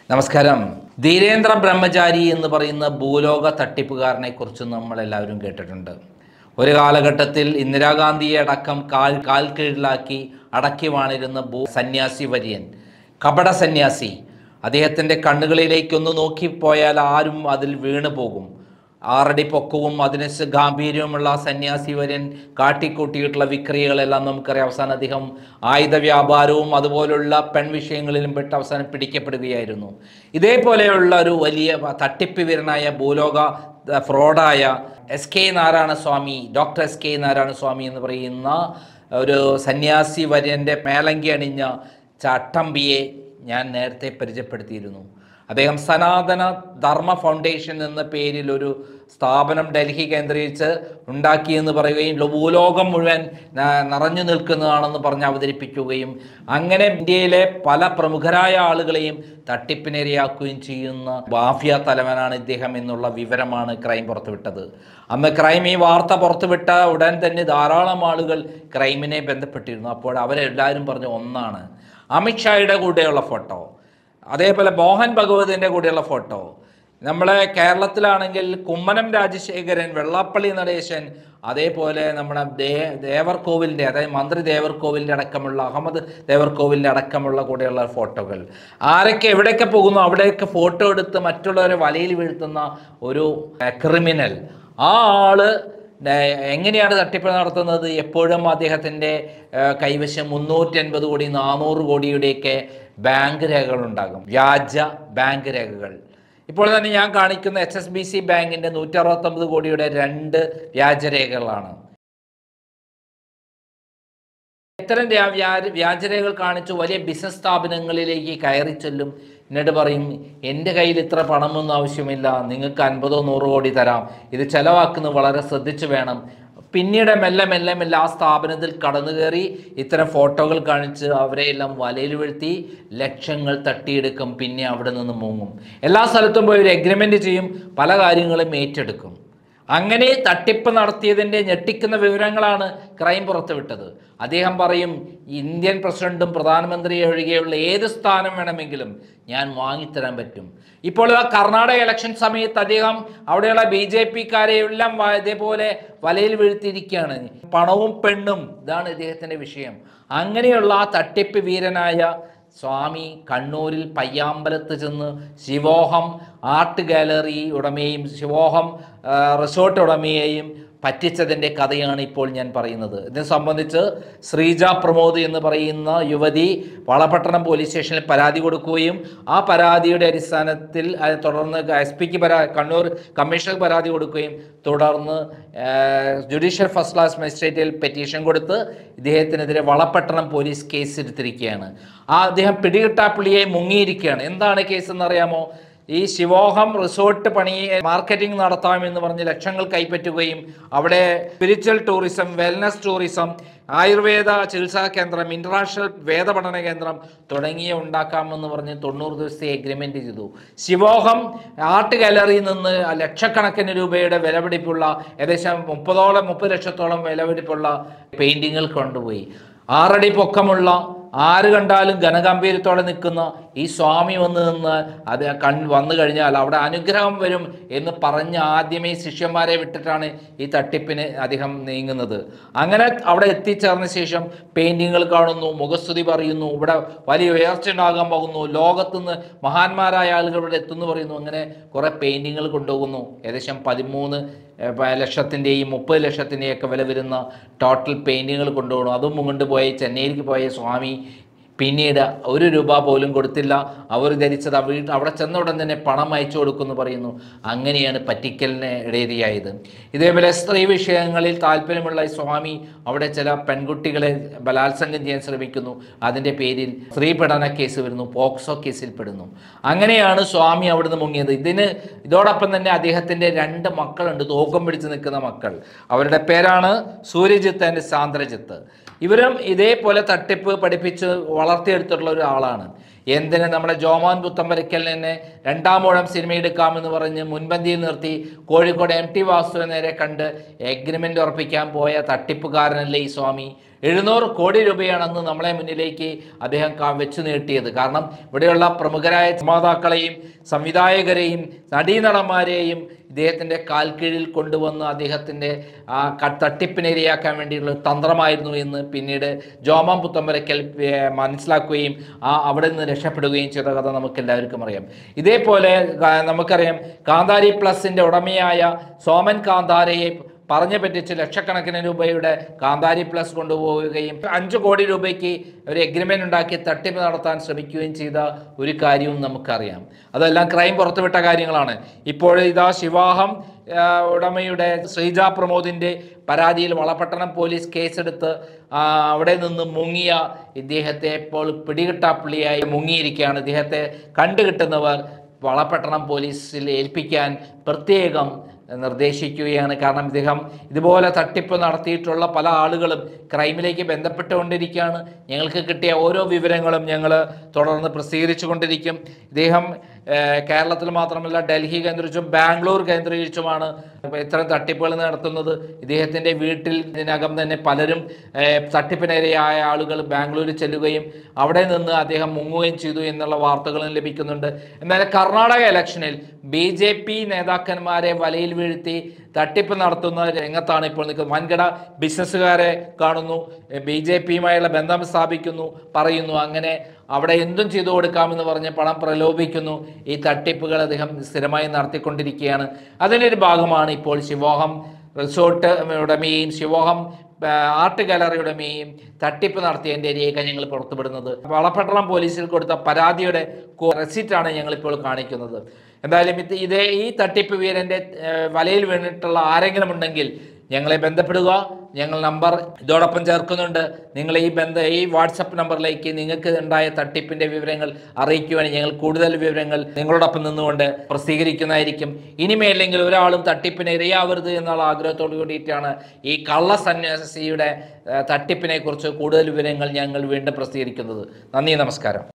നമസ്കാരം. ധീരേന്ദ്ര ബ്രഹ്മചാരി എന്ന് പറയുന്ന ഭൂലോക തട്ടിപ്പുകാരനെ കുറിച്ച് നമ്മൾ എല്ലാവരും കേട്ടിട്ടുണ്ട്. ഒരു കാലഘട്ടത്തിൽ ഇന്ദിരാഗാന്ധിയെ അടക്കം കാൽ കീഴിലാക്കി അടക്കി വാണിരുന്ന സന്യാസി വര്യൻ, കപട സന്യാസി. അദ്ദേഹത്തിൻ്റെ കണ്ണുകളിലേക്കൊന്ന് നോക്കിപ്പോയാൽ ആരും അതിൽ വീണു പോകും. 6 അടി പൊക്കവും അതിന് ഗാംഭീര്യവുമുള്ള സന്യാസി വര്യൻ കാട്ടിക്കൂട്ടിയിട്ടുള്ള വിക്രിയകളെല്ലാം നമുക്കറിയാം. അവസാനം അദ്ദേഹം ആയുധ വ്യാപാരവും അതുപോലുള്ള പെൺവിഷയങ്ങളിലും പെട്ട് അവസാനം പിടിക്കപ്പെടുകയായിരുന്നു. ഇതേപോലെയുള്ള ഒരു വലിയ തട്ടിപ്പ് വീരനായ ഭൂലോക ഫ്രോഡായ ഡോക്ടർ എസ് കെ നാരായണസ്വാമി എന്ന് പറയുന്ന ഒരു സന്യാസി വര്യൻ്റെ മേലങ്കി അണിഞ്ഞ ചട്ടമ്പിയെ ഞാൻ നേരത്തെ പരിചയപ്പെടുത്തിയിരുന്നു. അദ്ദേഹം സനാതന ധർമ്മ ഫൗണ്ടേഷൻ എന്ന പേരിൽ ഒരു സ്ഥാപനം ഡൽഹി കേന്ദ്രീകരിച്ച് ഉണ്ടാക്കിയെന്ന് പറയുകയും ഭൂലോകം മുഴുവൻ നിറഞ്ഞു നിൽക്കുന്നതാണെന്ന് പറഞ്ഞ് അവതരിപ്പിക്കുകയും അങ്ങനെ ഇന്ത്യയിലെ പല പ്രമുഖരായ ആളുകളെയും തട്ടിപ്പിനിരയാക്കുകയും ചെയ്യുന്ന മാഫിയ തലവനാണ് ഇദ്ദേഹം എന്നുള്ള വിവരമാണ് ക്രൈം പുറത്തുവിട്ടത്. അന്ന് ക്രൈം ഈ വാർത്ത പുറത്തുവിട്ട ഉടൻ തന്നെ ധാരാളം ആളുകൾ ക്രൈമിനെ ബന്ധപ്പെട്ടിരുന്നു. അപ്പോൾ അവരെല്ലാവരും പറഞ്ഞ ഒന്നാണ് അമിത്ഷായുടെ കൂടെയുള്ള ഫോട്ടോ, അതേപോലെ മോഹൻ ഭഗവതിൻ്റെ കൂടെയുള്ള ഫോട്ടോ. നമ്മളെ കേരളത്തിലാണെങ്കിൽ കുമ്മനം രാജശേഖരൻ, വെള്ളാപ്പള്ളി നടേശൻ, അതേപോലെ നമ്മുടെ ദേവർകോവിലിൻ്റെ, അതായത് മന്ത്രി ദേവർകോവിലിൻ്റെ അടക്കമുള്ള, അഹമ്മദ് ദേവർകോവിലിൻ്റെ അടക്കമുള്ള കൂടെയുള്ള ഫോട്ടോകൾ. ആരൊക്കെ എവിടെയൊക്കെ പോകുന്നു അവിടെയൊക്കെ ഫോട്ടോ എടുത്ത് മറ്റുള്ളവരെ വലയിൽ വീഴ്ത്തുന്ന ഒരു ക്രിമിനൽ. ആ ആള് എങ്ങനെയാണ് തട്ടിപ്പ് നടത്തുന്നത്? എപ്പോഴും അദ്ദേഹത്തിൻ്റെ കൈവശം 350 കോടി 400 കോടിയുടെയൊക്കെ ബാങ്ക് രേഖകളുണ്ടാകും, വ്യാജ ബാങ്ക് രേഖകൾ. ഇപ്പോൾ തന്നെ ഞാൻ കാണിക്കുന്ന HSBC ബാങ്കിൻ്റെ 169 കോടിയുടെ 2 വ്യാജരേഖകളാണ്. ഇത്തരം വ്യാജരേഖകൾ കാണിച്ച് വലിയ ബിസിനസ് സ്ഥാപനങ്ങളിലേക്ക് കയറി ചെല്ലും. എന്നിട്ട് പറയും, എൻ്റെ കയ്യിൽ ഇത്ര പണമൊന്നും ആവശ്യമില്ല, നിങ്ങൾക്ക് 50-100 കോടി തരാം, ഇത് ചിലവാക്കുന്നത് വളരെ ശ്രദ്ധിച്ച് വേണം. പിന്നീട് മെല്ലെ ആ സ്ഥാപനത്തിൽ കടന്നു കയറി ഇത്തരം ഫോട്ടോകൾ കാണിച്ച് അവരെയെല്ലാം വലയിൽ വീഴ്ത്തി ലക്ഷങ്ങൾ തട്ടിയെടുക്കും. പിന്നെ അവിടെ നിന്ന് മുങ്ങും. എല്ലാ സ്ഥലത്തും പോയി ഒരു എഗ്രിമെൻ്റ് ചെയ്യും, പല കാര്യങ്ങളും ഏറ്റെടുക്കും. അങ്ങനെ തട്ടിപ്പ് നടത്തിയതിൻ്റെ ഞെട്ടിക്കുന്ന വിവരങ്ങളാണ് ക്രൈം പുറത്തുവിട്ടത്. അദ്ദേഹം പറയും, ഇന്ത്യൻ പ്രസിഡന്റും പ്രധാനമന്ത്രിയെ ഒഴികെയുള്ള ഏത് സ്ഥാനം വേണമെങ്കിലും ഞാൻ വാങ്ങിത്തരാൻ പറ്റും. ഇപ്പോൾ കർണാടക ഇലക്ഷൻ സമയത്ത് അദ്ദേഹം അവിടെയുള്ള BJP-ക്കാരെ എല്ലാം ഇതേപോലെ വലയിൽ വീഴ്ത്തിയിരിക്കുകയാണ്. പണവും പെണ്ണും, ഇതാണ് ഇദ്ദേഹത്തിൻ്റെ വിഷയം. അങ്ങനെയുള്ള ആ തട്ടിപ്പ് വീരനായ സ്വാമി കണ്ണൂരിൽ പയ്യാമ്പലത്ത് ചെന്ന് ശിവോഹം ആർട്ട് ഗാലറി ഉടമയെയും ശിവോഹം റിസോർട്ട് ഉടമയെയും പറ്റിച്ചതിൻ്റെ കഥയാണ് ഇപ്പോൾ ഞാൻ പറയുന്നത്. ഇതിനെ സംബന്ധിച്ച് ശ്രീജ പ്രമോദ് എന്ന് പറയുന്ന യുവതി വളപട്ടണം പോലീസ് സ്റ്റേഷനിൽ പരാതി കൊടുക്കുകയും ആ പരാതിയുടെ അടിസ്ഥാനത്തിൽ തുടർന്ന് SP-ക്ക് കണ്ണൂർ കമ്മീഷണർക്ക് പരാതി കൊടുക്കുകയും തുടർന്ന് ജുഡീഷ്യൽ ഫസ്റ്റ് ക്ലാസ് മജിസ്ട്രേറ്റിൽ പെറ്റീഷൻ കൊടുത്ത് ഇദ്ദേഹത്തിനെതിരെ വളപട്ടണം പോലീസ് കേസ് എടുത്തിരിക്കുകയാണ്. അദ്ദേഹം മുങ്ങിയിരിക്കുകയാണ്. എന്താണ് കേസ് എന്നറിയാമോ? ഈ ശിവോഹം റിസോർട്ട് മാർക്കറ്റിംഗ് നടത്താമെന്ന് പറഞ്ഞ് ലക്ഷങ്ങൾ കൈപ്പറ്റുകയും അവിടെ spiritual tourism, wellness tourism, Ayurveda ചികിത്സാ കേന്ദ്രം, ഇന്റർനാഷണൽ വേദപഠന കേന്ദ്രം തുടങ്ങിയ ഉണ്ടാക്കാമെന്ന് പറഞ്ഞ് 90 ദിവസത്തെ എഗ്രിമെൻ്റ് ചെയ്തു. ശിവോഹം ആർട്ട് ഗാലറിയിൽ നിന്ന് ലക്ഷക്കണക്കിന് രൂപയുടെ വിലപിടിപ്പുള്ള ഏകദേശം 30 ലക്ഷത്തോളം വിലപിടിപ്പുള്ള പെയിൻറ്റിങ്ങുകൾ കൊണ്ടുപോയി. 6 അടി പൊക്കമുള്ള, ആര് കണ്ടാലും ഘനഗംഭീര്യത്തോടെ നിൽക്കുന്ന ഈ സ്വാമി വന്നു കഴിഞ്ഞാൽ അവിടെ അനുഗ്രഹം വരും എന്ന് പറഞ്ഞ് ആദ്യമേ ശിഷ്യന്മാരെ വിട്ടിട്ടാണ് ഈ തട്ടിപ്പിന് അദ്ദേഹം നീങ്ങുന്നത്. അങ്ങനെ അവിടെ എത്തിച്ചേർന്ന ശേഷം പെയിൻറ്റിങ്ങുകൾ കാണുന്നു, മുഖസ്തുതി പറയുന്നു, ഇവിടെ വലിയ ഉയർച്ച ഉണ്ടാകാൻ പോകുന്നു, ലോകത്തുനിന്ന് മഹാന്മാരായ ആളുകൾ ഇവിടെ എത്തുന്നു പറയുന്നു. അങ്ങനെ കുറേ പെയിൻറ്റിങ്ങുകൾ കൊണ്ടുപോകുന്നു. ഏകദേശം 13 ലക്ഷത്തിൻ്റെയും 30 ലക്ഷത്തിൻ്റെയും ഒക്കെ വില വരുന്ന ടോട്ടൽ പെയിൻറ്റിങ്ങുകൾ കൊണ്ടുപോകണം. അതും കൊണ്ടുപോയി ചെന്നൈയിലേക്ക് പോയ സ്വാമി പിന്നീട് 1 രൂപ പോലും കൊടുത്തില്ല. അവർ ധരിച്ചത് അവിടെ ചെന്ന ഉടൻ തന്നെ പണം അയച്ചു കൊടുക്കുമെന്ന് പറയുന്നു. അങ്ങനെയാണ് പറ്റിക്കലിന് ഇടയായത്. ഇതേപോലെ സ്ത്രീ വിഷയങ്ങളിൽ താല്പര്യമുള്ള ഈ സ്വാമി അവിടെ ചില പെൺകുട്ടികളെ ബലാത്സംഗം ചെയ്യാൻ ശ്രമിക്കുന്നു. അതിൻ്റെ പേരിൽ സ്ത്രീ പീഡന കേസ് വരുന്നു, പോക്സോ കേസിൽ പെടുന്നു. അങ്ങനെയാണ് സ്വാമി അവിടുന്ന് മുങ്ങിയത്. ഇതോടൊപ്പം തന്നെ അദ്ദേഹത്തിൻ്റെ 2 മക്കളുണ്ട്, തൂക്കം പിടിച്ച് നിൽക്കുന്ന മക്കൾ. അവരുടെ പേരാണ് സൂര്യജിത്ത് ആൻഡ് സാന്ദ്രജിത്ത്. ഇവരും ഇതേപോലെ തട്ടിപ്പ് പഠിപ്പിച്ച് വളർത്തിയെടുത്തിട്ടുള്ള ഒരാളാണ്. എന്തിന് നമ്മുടെ ജോമോൻ പുത്തമ്പരയ്ക്കലിനെ രണ്ടാമൂഴം സിനിമ എടുക്കാമെന്ന് പറഞ്ഞ് മുൻപന്തിയിൽ നിർത്തി കോഴിക്കോട് MT വാസുവിനെ നേരെ കണ്ട് എഗ്രിമെൻ്റ് ഉറപ്പിക്കാൻ പോയ തട്ടിപ്പുകാരനല്ലേ ഈ സ്വാമി. 700 കോടി രൂപയാണ് അന്ന് നമ്മളെ മുന്നിലേക്ക് അദ്ദേഹം വെച്ച് നീട്ടിയത്. കാരണം ഇവിടെയുള്ള പ്രമുഖരായ നിർമ്മാതാക്കളെയും സംവിധായകരെയും നടീനടന്മാരെയും ഇദ്ദേഹത്തിൻ്റെ കാൽക്കീഴിൽ കൊണ്ടുവന്ന് അദ്ദേഹത്തിൻ്റെ തട്ടിപ്പിനിരയാക്കാൻ വേണ്ടിയുള്ള തന്ത്രമായിരുന്നു എന്ന് പിന്നീട് ജോമോൻ പുത്തമ്പരയ്ക്കൽ മനസ്സിലാക്കുകയും അവിടെ നിന്ന് രക്ഷപ്പെടുകയും ചെയ്ത കഥ നമുക്ക് എല്ലാവർക്കും അറിയാം. ഇതേപോലെ നമുക്കറിയാം കാന്താരി പ്ലസിൻ്റെ ഉടമയായ സോമൻ കാന്താരയെ പറഞ്ഞു പറ്റിച്ച് ലക്ഷക്കണക്കിന് രൂപയുടെ കാന്താരി പ്ലസ് കൊണ്ടുപോവുകയും 5 കോടി രൂപയ്ക്ക് ഒരു എഗ്രിമെൻ്റ് ഉണ്ടാക്കി തട്ടിപ്പ് നടത്താൻ ശ്രമിക്കുകയും ചെയ്ത ഒരു കാര്യവും നമുക്കറിയാം. അതെല്ലാം ക്രൈം പുറത്തുവിട്ട കാര്യങ്ങളാണ്. ഇപ്പോൾ ഇതാ ശിവാഹം ഉടമയുടെ ശ്രീജ പ്രമോദിൻ്റെ പരാതിയിൽ വളപട്ടണം പോലീസ് കേസെടുത്ത് അവിടെ നിന്ന് മുങ്ങിയ ഇദ്ദേഹത്തെ ഇപ്പോൾ പിടികിട്ടാപ്പുള്ളിയായി മുങ്ങിയിരിക്കുകയാണ്. ഇദ്ദേഹത്തെ കണ്ടുകിട്ടുന്നവർ വളപട്ടണം പോലീസിൽ ഏൽപ്പിക്കാൻ പ്രത്യേകം നിർദ്ദേശിക്കുകയാണ്. കാരണം ഇദ്ദേഹം ഇതുപോലെ തട്ടിപ്പ് നടത്തിയിട്ടുള്ള പല ആളുകളും ക്രൈമിലേക്ക് ബന്ധപ്പെട്ടുകൊണ്ടിരിക്കുകയാണ്. ഞങ്ങൾക്ക് കിട്ടിയ ഓരോ വിവരങ്ങളും ഞങ്ങൾ തുടർന്ന് പ്രസിദ്ധീകരിച്ചു കൊണ്ടിരിക്കും. ഇദ്ദേഹം കേരളത്തിൽ മാത്രമല്ല ഡൽഹി കേന്ദ്രീകരിച്ചും ബാംഗ്ലൂർ കേന്ദ്രീകരിച്ചുമാണ് ഇത്തരം തട്ടിപ്പുകൾ നടത്തുന്നത്. ഇദ്ദേഹത്തിൻ്റെ വീട്ടിൽ ഇതിനകം തന്നെ പലരും തട്ടിപ്പിനിരയായ ആളുകൾ ബാംഗ്ലൂരിൽ ചെല്ലുകയും അവിടെ നിന്ന് അദ്ദേഹം മുങ്ങുകയും ചെയ്തു എന്നുള്ള വാർത്തകളും ലഭിക്കുന്നുണ്ട്. എന്നാൽ കർണാടക ഇലക്ഷനിൽ BJP നേതാക്കന്മാരെ വലയിൽ വീഴ്ത്തി തട്ടിപ്പ് നടത്തുന്ന രംഗത്താണ് ഇപ്പോൾ നിൽക്കുന്നത്. വൻകിട ബിസിനസ്സുകാരെ കാണുന്നു, BJPയുമായുള്ള ബന്ധം സ്ഥാപിക്കുന്നു, പറയുന്നു, അങ്ങനെ അവിടെ എന്തും ചെയ്തു കൊടുക്കാമെന്ന് പറഞ്ഞ് പണം പ്രലോഭിക്കുന്നു. ഈ തട്ടിപ്പുകൾ അദ്ദേഹം സ്ഥിരമായി നടത്തിക്കൊണ്ടിരിക്കുകയാണ്. അതിൻ്റെ ഒരു ഭാഗമാണ് ഇപ്പോൾ ശിവോഹം റിസോർട്ട് ഉടമയും ശിവോഹം ആർട്ട് ഗാലറി ഉടമയും തട്ടിപ്പ് നടത്തിയതിൻ്റെ രേഖ ഞങ്ങൾ പുറത്തുവിടുന്നത്. വളപട്ടണം പോലീസിൽ കൊടുത്ത പരാതിയുടെ റെസിറ്റാണ് ഞങ്ങളിപ്പോൾ കാണിക്കുന്നത്. എന്തായാലും ഈ തട്ടിപ്പ് വീരൻ്റെ വലയിൽ വീണിട്ടുള്ള ആരെങ്കിലും ഉണ്ടെങ്കിൽ ഞങ്ങളെ ബന്ധപ്പെടുക. ഞങ്ങൾ നമ്പർ ഇതോടൊപ്പം ചേർക്കുന്നുണ്ട്. നിങ്ങൾ ഈ വാട്സപ്പ് നമ്പറിലേക്ക് നിങ്ങൾക്ക് ഉണ്ടായ തട്ടിപ്പിൻ്റെ വിവരങ്ങൾ അറിയിക്കുവാനും ഞങ്ങൾ കൂടുതൽ വിവരങ്ങൾ നിങ്ങളോടൊപ്പം നിന്നുകൊണ്ട് പ്രസിദ്ധീകരിക്കുന്നതായിരിക്കും. ഇനിമേലെങ്കിൽ ഒരാളും തട്ടിപ്പിന് ഇരയാവരുത് എന്നുള്ള ആഗ്രഹത്തോടു കൂടിയിട്ടാണ് ഈ കള്ള സന്യാസിയുടെ തട്ടിപ്പിനെ കുറിച്ച് കൂടുതൽ വിവരങ്ങൾ ഞങ്ങൾ വീണ്ടും പ്രസിദ്ധീകരിക്കുന്നത്. നന്ദി, നമസ്കാരം.